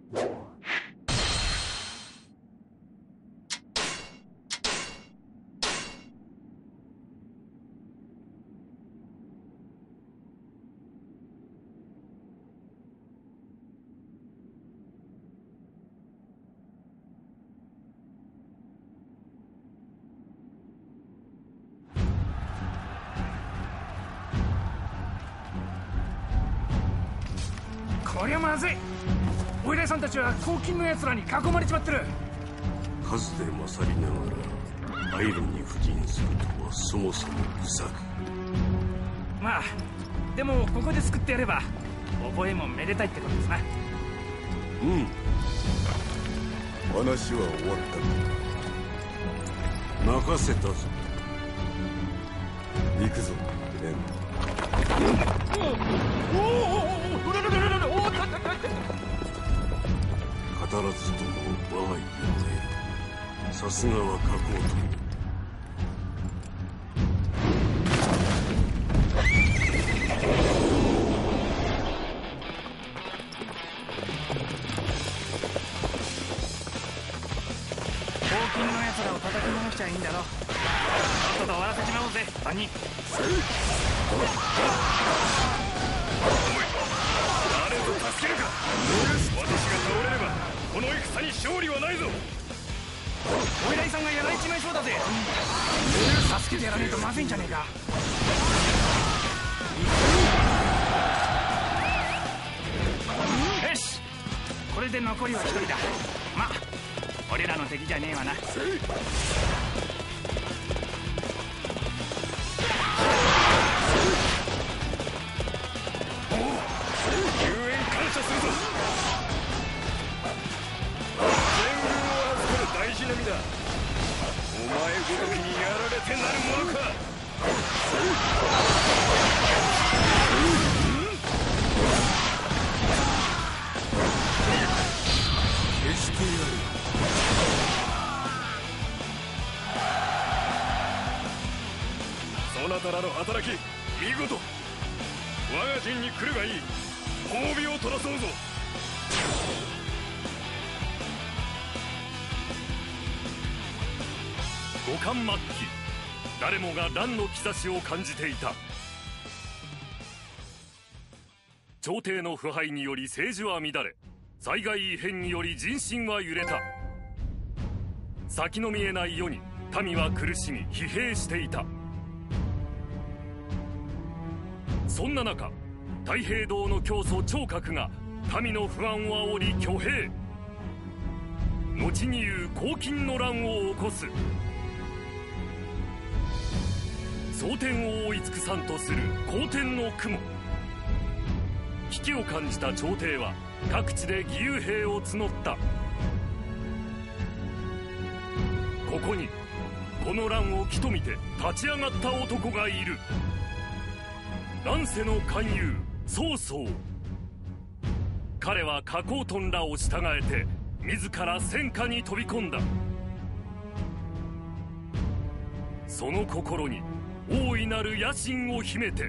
こりゃまずい。お偉いさんたちは黄金の奴らに囲まれちまってる。 数で勝りながらアイロンに布陣するとはそもそも不作。 まあでもここで救ってやれば覚えもめでたいってことですな。 うん、話は終わった。任せたぞ。行くぞレン。語らずとも我が家でさすがは加工と。 黄金の奴らを叩き回しちゃいいんだろ。とっとと終わらせちまおうぜ3人。 誰と助けるか。私が倒れればこの戦に勝利はないぞ。 お偉いさんがやられちまいそうだぜ。助けてやらねえとまずいんじゃねえか。よし、これで残りは1人だ。まあ俺らの敵じゃねえわな。 お前ごときにやられてなるものか。 消してやる。 そなたらの働き見事。我が陣に来るがいい。褒美を取らそうぞ。 五冠末期、誰もが乱の兆しを感じていた。朝廷の腐敗により政治は乱れ、災害異変により人心は揺れた。先の見えない世に民は苦しみ疲弊していた。そんな中、太平道の教祖趙覚が民の不安を煽り挙兵。後に言う黄金の乱を起こす。蒼天を覆い尽くさんとする皇天の雲。危機を感じた朝廷は各地で義勇兵を募った。ここにこの乱を気と見て立ち上がった男がいる。乱世の勧誘曹操。彼は加工トンらを従えて自ら戦火に飛び込んだ。その心に大いなる野心を秘めて。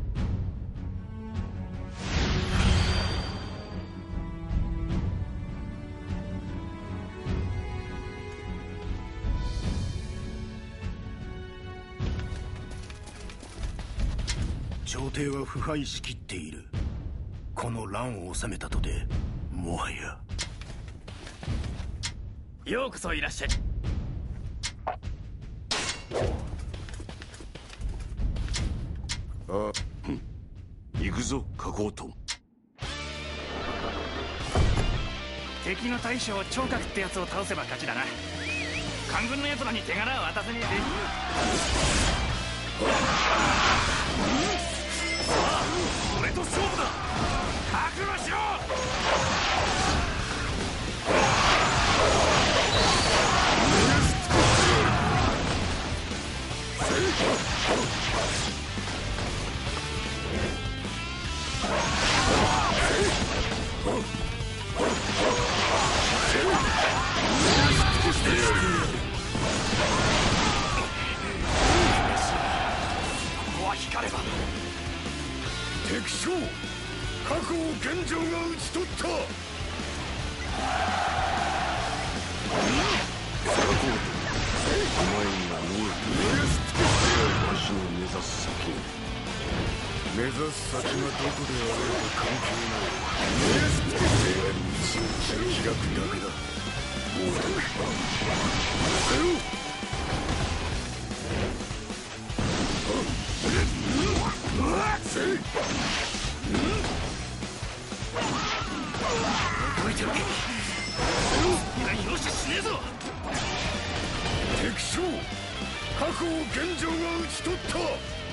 朝廷は腐敗しきっている。この乱を収めたとてもはや。 ようこそいらっしゃい。 行くぞ加工トン。 敵の大将趙覚ってやつを倒せば勝ちだな。官軍の奴らに手柄は渡せねえぜ。さあ俺と勝負だ。覚悟しろ。光れば。 敵将、確保現状が討ち取った。 目指す先がどこであろうか関係ない平安に道を切り開くだけだ。もう動いておけ。よし死ねえぞ。 敵将過去を現状が討ち取った。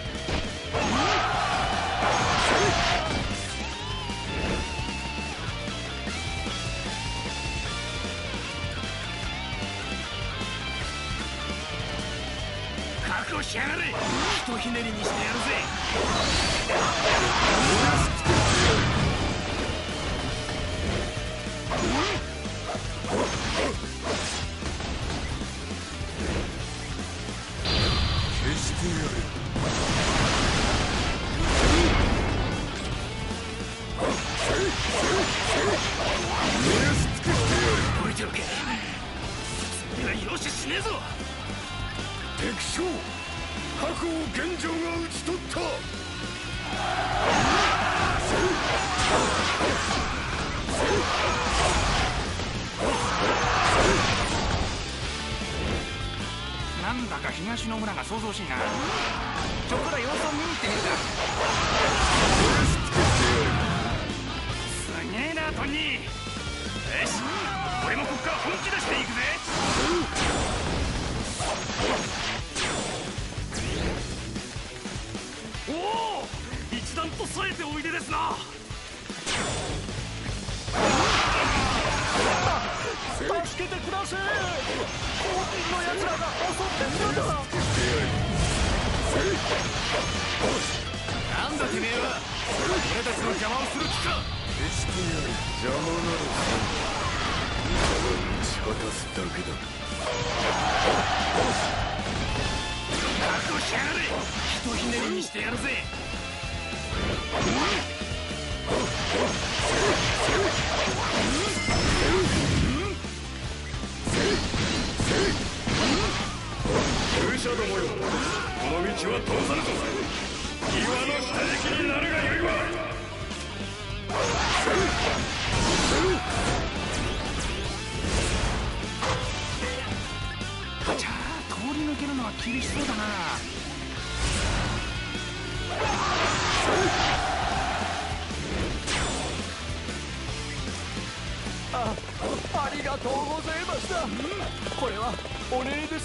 覚悟しやがれ。ひとひねりにしてやるぜ。 消してやる。 動いておけ。よし死ねえぞ。 敵将過去を現状が討ち取った。 なんだか東の村が想像しいな。ちょっとだ様子を見に行ってみるか。すげえなトニー。よし俺もこっから本気出していくぜ。 おお、一段と冴えておいでですな。 助けてください。黄金の奴らが襲ってくるんだ。 なんだてめえは。俺たちの邪魔をする気か。 決してやる。邪魔なら打ち果たすだけだ。 覚悟しやがれ。ひとひねりにしてやるぜ。 勇者どもよ、この道は通さぬぞ。岩の下敷きになるがよいわ。 じゃあ通り抜けるのは厳しそうだな。 ありがとうございました。これはお礼です。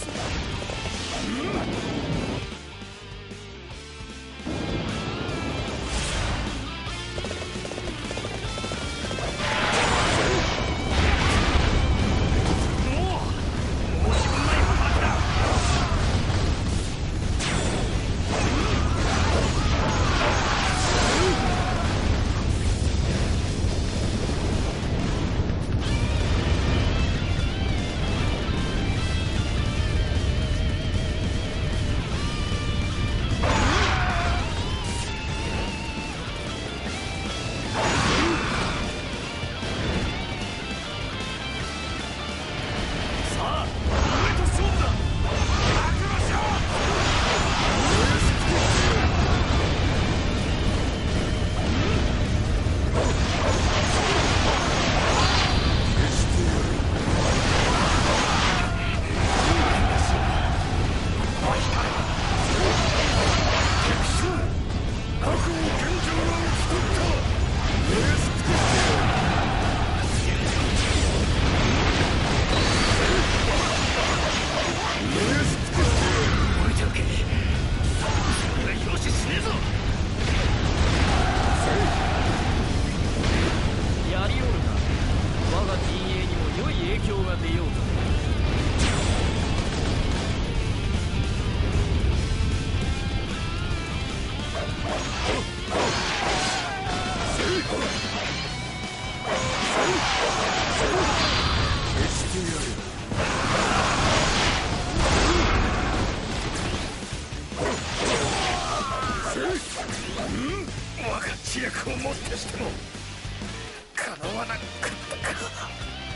我が知略をもってしてもかなわなかったか。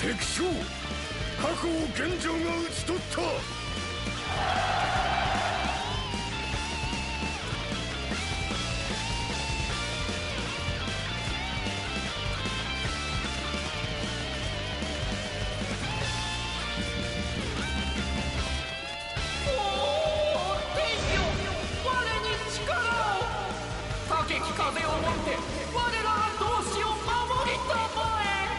敵将過去を現状が討ち取った。 風をもって我らが同志を守りたまえ。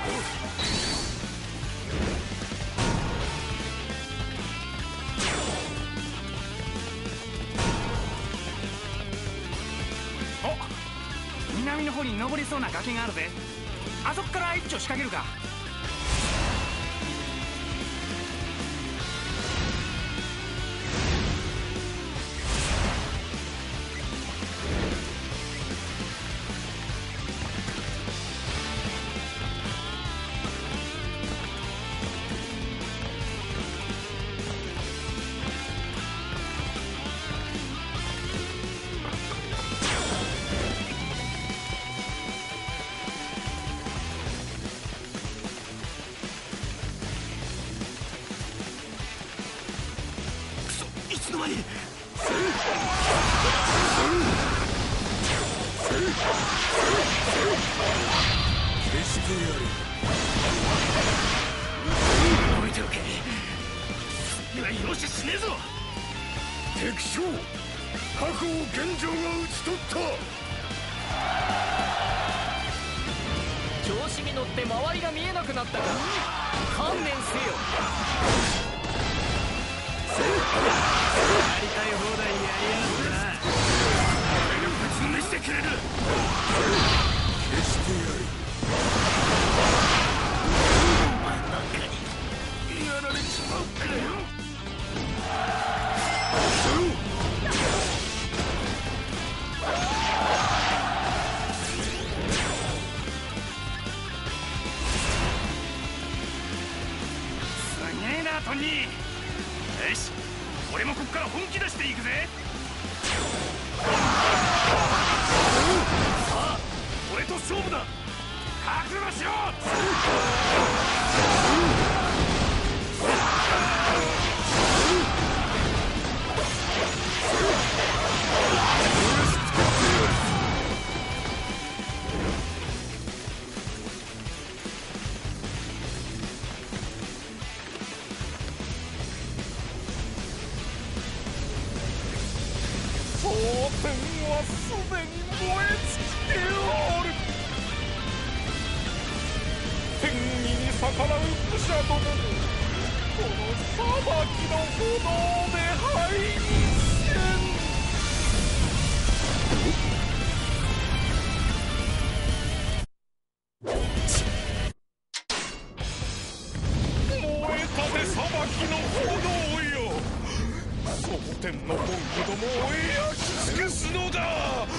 お、南の方に登りそうな崖があるぜ。あそこから一丁仕掛けるか。 いつの間に。 消してやる。 置いておけ。いや容赦しねえぞ。 敵将過去を現状が討ち取った。 調子に乗って周りが見えなくなったか。観念せよ。 やりたい放題やりやがってな。俺がぶちのめしてくれる。 消してやる。 お前なんかにやられちまうかよ。 すげえなトニー。よし、俺もこっから本気出していくぜ。さあ俺と勝負だ。覚悟しろ。 蒼天はすでに燃え尽きておる。天意に逆らう武者ども、この裁きの炎で灰にせん。燃えたて裁きの炎よ、蒼天の本気どもを焼き尽くすのだ。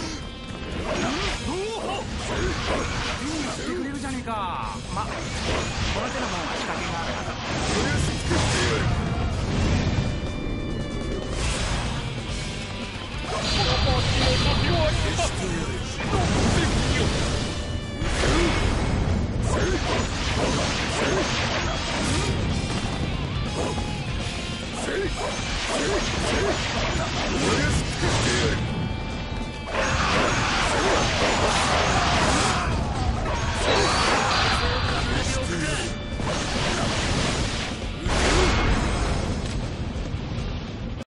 してくれるじゃねえか。ま、この手の方が仕掛けがあるはず。 裁きの時は来た。の敵よ。 燃やし尽くしてやる。